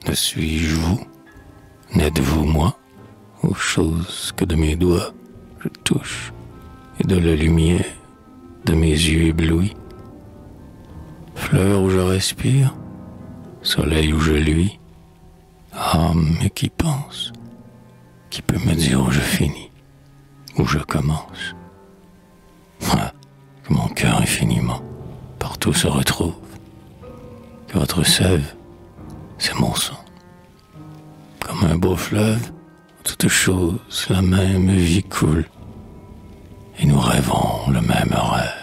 Ne suis-je vous? N'êtes-vous moi? Aux choses que de mes doigts je touche, et de la lumière de mes yeux éblouis. Fleur où je respire, soleil où je luis. Ah, mais qui pense? Qui peut me dire où je finis, où je commence? Ah, que mon cœur infiniment partout se retrouve, que votre sève, c'est mon sang. Comme un beau fleuve, toutes choses la même vie coule, et nous rêvons le même rêve.